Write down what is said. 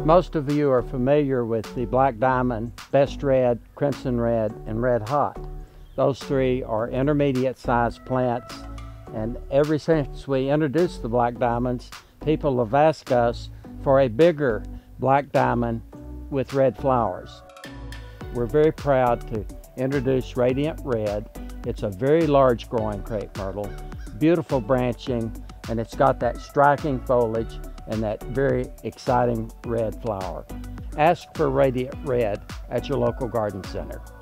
Most of you are familiar with the Black Diamond, Best Red, Crimson Red, and Red Hot. Those three are intermediate sized plants, and ever since we introduced the Black Diamonds, people have asked us for a bigger Black Diamond with red flowers. We're very proud to introduce Radiant Red. It's a very large growing crepe myrtle, beautiful branching, and it's got that striking foliage and that very exciting red flower. Ask for Radiant Red at your local garden center.